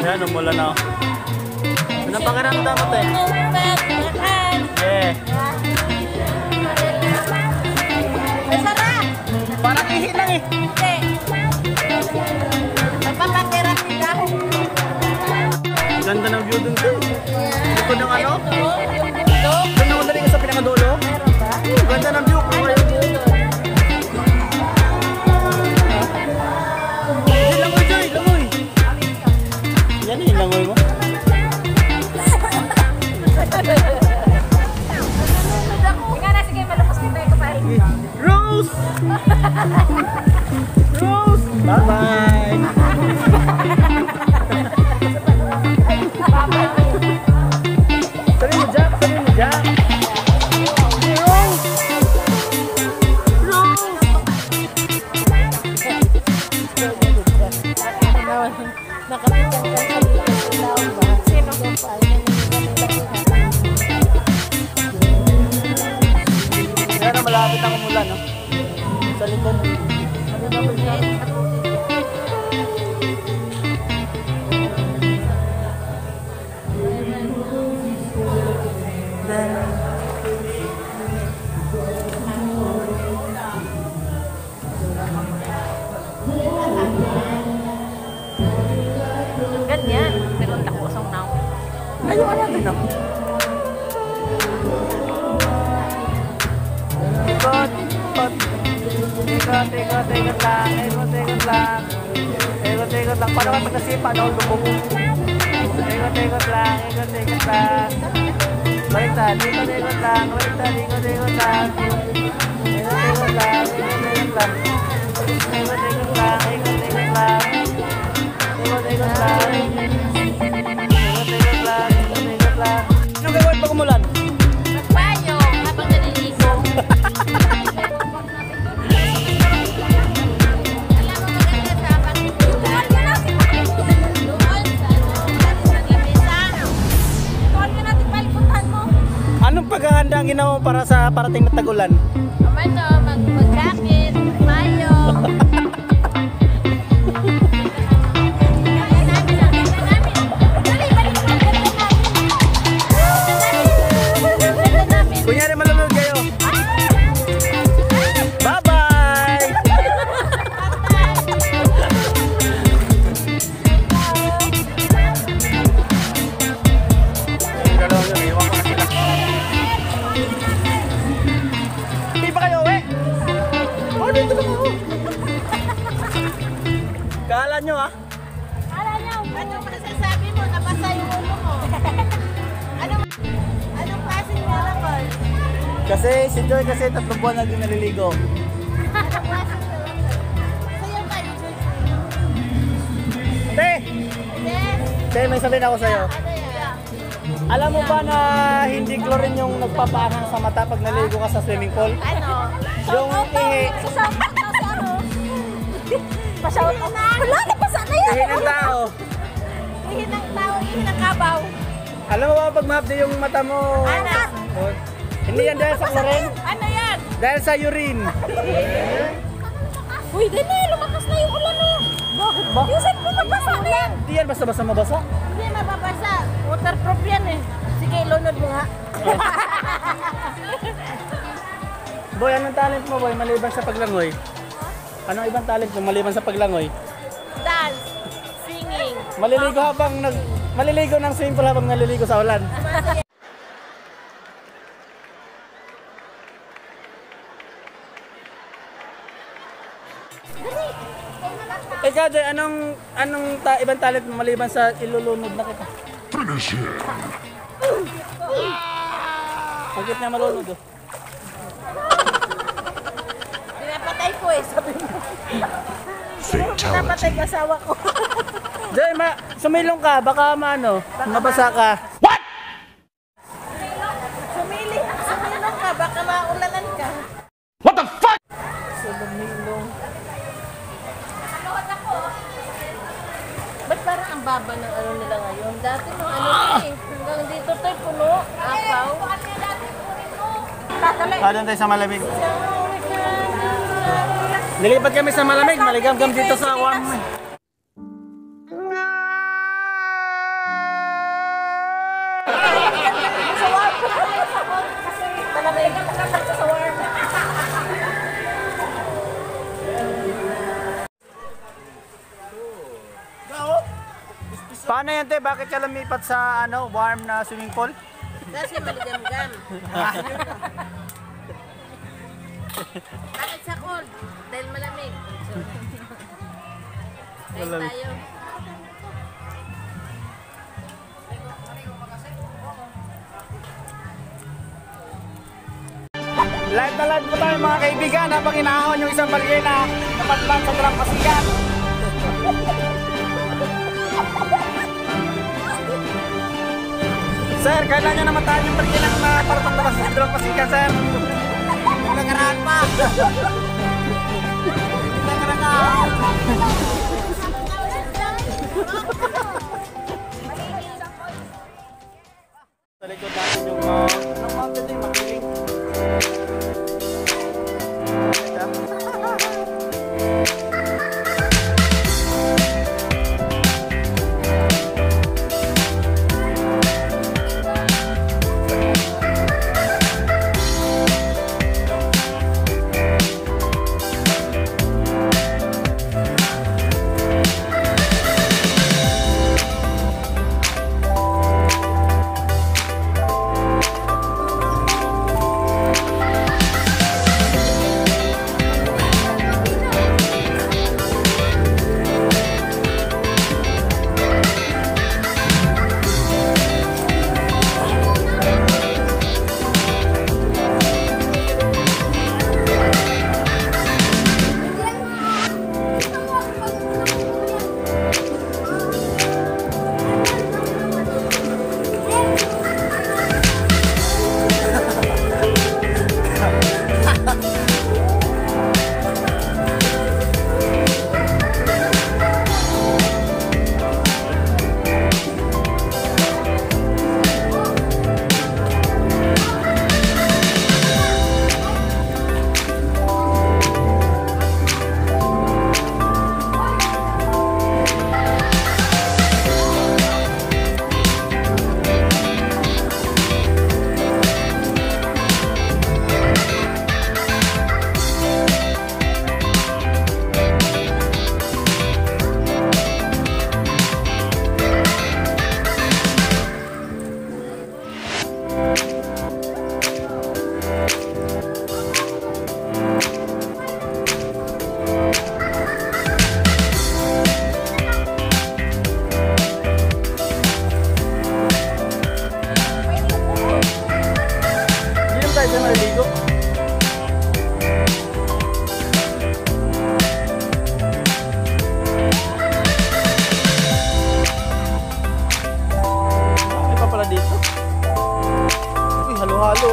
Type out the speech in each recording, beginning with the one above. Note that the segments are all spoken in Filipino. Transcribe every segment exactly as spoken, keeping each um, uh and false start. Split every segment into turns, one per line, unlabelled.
Yan, umula na. Anong pakiramdam mo, te? Yeah.
Masarap!
Parang ihi lang eh.
Hindi. Magpapakirap nila.
Ganda ng view dun, te. Hindi ko ng ano?
Ito?
Doon na madaling ka sa pinakadulo?
Meron ba?
Ganda ng view.
Ano yung view doon?
Hindi, langoy, Joy. Langoy. Yan eh, langoy mo.
Ika na, sige, malapos kita yung kapahin.
Rose! Rose! Bye-bye! Sabi mo, Jack! Sabi mo, Jack! Rose! Rose!
Nakapitang ka sa ilaw ba? Sino?
Kaya na malapit ang umulan, no? Sa likod. Ano na ba siya?
Ganyan, pero ang takosong na ako.
Ayoko natin, no? Ikot, ikot. Ikot, ikot, ikot lang. Ikot, ikot lang. Ikot, ikot lang. Paano ka pagkasipa? Ano, lubog? Ikot, ikot lang. Ikot, ikot lang. Baliktad, ikot, ikot lang. Baliktad, ikot, ikot lang. Ikot, ikot lang. Ikot, ikot lang. Ikot, ikot lang. Ikot, ikot lang. Ikot, ikot lang. Ikot, ikot lang. Ikot, ikot lang. Anong gagawin pag umulan?
Magpayo, habang naliligo. Alam mo maganda sa pag-ulan. Doon sa ano, sa lamesa. Doon ka natin palipuntan mo.
Anong paghahanda ang ginawa mo para sa parating na tag-ulan?
Ano, mag- mag-jacket, magpayo. Kaya namin, ganda namin. Dali, balik mo, ganda namin. Ganda namin.
Kunyari malunod kayo. Bye-bye! Hindi pa kayo uwi? Oh, dito lang ako. Kala nyo ah.
Ala niyo, ano masasabi mo? Nabasa yung ulo mo. Anong, anong klaseng miracle?
Kasi si Joy kasi tatlong buwan na din naliligo.
Anong klaseng miracle? Sa'yo ka, Joy.
Te!
Yes.
Te, may sabihin ako sa'yo.
Ano yan?
Alam mo ba na hindi chlorine yung nagpapaangang sa mata pag naligo ka sa swimming pool?
Ano?
Yung ihi.
Sasama na sa ano? Pasyaw na. Wala na pa sana yan.
Ihi ng tao.
Ihi ng tao, ihi ng kabaw.
Alam mo ba pag mahapdi yung mata mo?
Ano?
Oh, hindi yan dahil sa chlorine.
Ano yan?
Dahil sa urine.
Uy, dali, lumakas na yung ulan mo.
Bakit ba?
Yung saan mo magbasa na yan?
Hindi yan basta-basta mabasa.
Hindi mababasa. Waterproof yan eh. Sige, lunod mo nga.
Boy, anong talent mo, boy? Maliban sa paglangoy? Anong ibang talent mo maliban sa paglangoy?
Dance, singing.
Maliligo habang nag... Maliligo ng swimming pool habang naliligo sa ulan. Ikaw, Joy, anong, anong ta ibang talent mo maliban sa ilulunod na kita?
Finish him.
Bakit niya malunod, oh?
Pinapatay ko eh, sabi mo.
Fatality.
Pinapatay ko asawa ko.
Joy, ma sumilong ka, baka maano, mabasa ka.
Sumili, sumilong ka, baka maulanan ka.
What the fuck?
Sumilong.
Ano ako? Ba't parang ang baba ng ano nila ngayon? Dati nung ano eh, hanggang dito tayo puno, apaw. Tatalay.
Ah, doon tayo sa malamig. Nilipat kami sa malamig, maligam-gam dito sa warm. Paano yan, te? Bakit ka lumipat sa ano, warm na swimming pool?
Kasi maligam-gam. Bakit sa cold? Dahil malamig. Kain
Malamig.
tayo.
Live na live po tayo mga kaibigan habang inaahon yung isang balye na napatlan sa Dalampasigan. Sir, kailan nyo namatahan yung balye na naparapang sa Dalampasigan, sir? Nakaraan pa! Nakaraan! Sa likod natin yung uh, anong mountain din, makiling. Tayo na naligo. Ano pa pala dito? Uy, halo-halo.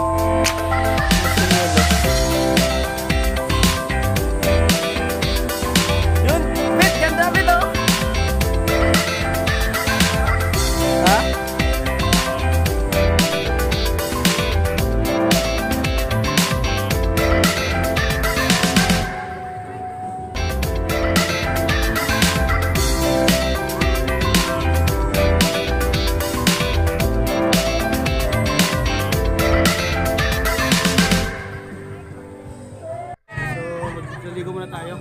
Yun, Pit, ganda Pit oh. Ha? Naligo muna tayo.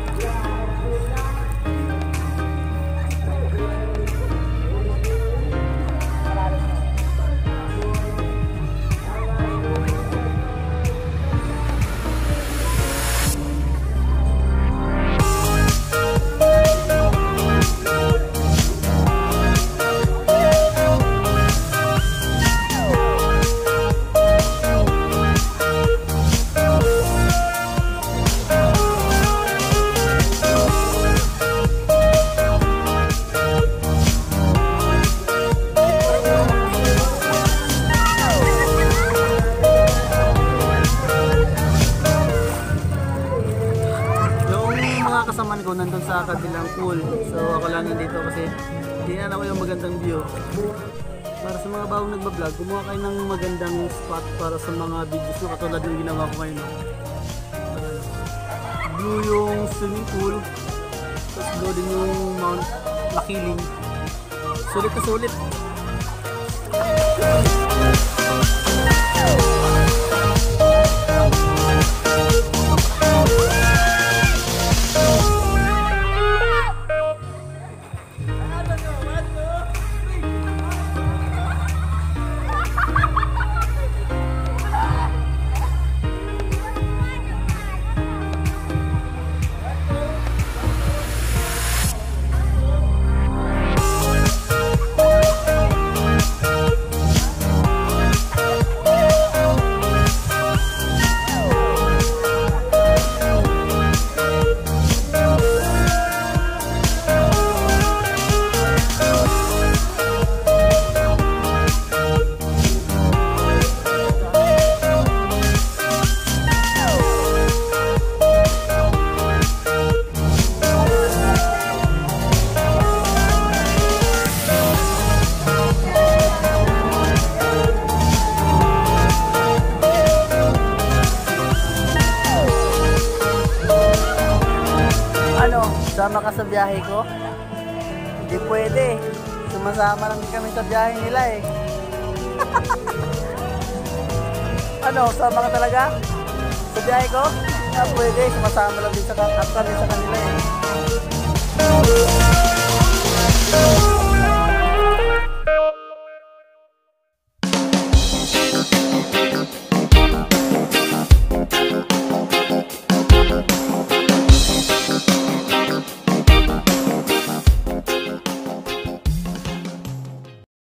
Kasama ko nandun sa kabilang pool, so ako lang nandito kasi tingnan ako yung magandang view. Para sa mga bagong nagbablog, gumawa kayo ng magandang spot para sa mga videos nyo katulad ng ginawa ko ngayon. Uh, blue yung swimming pool, tapos blue din yung Mount Makiling. Sulit na sulit. Sumama ka sa biyahe ko? Hindi pwede. Sumasama lang kami sa biyahe nila eh. Ano, sama ka talaga? Sa biyahe ko? Ah, pwede. Sumasama lang din sa, kami sa kanila eh.